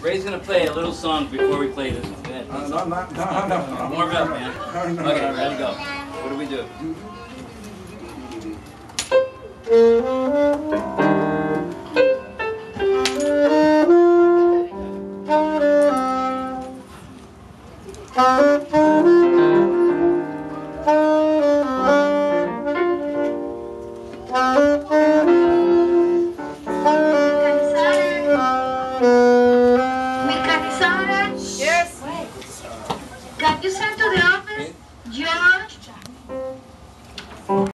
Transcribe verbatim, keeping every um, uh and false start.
Ray's gonna play a little song before we play this one. Go ahead. Uh, no, no, no, no, no. Warm it up, man. No, no, Okay, no, no, ready to no. go. What do we do? Thank you.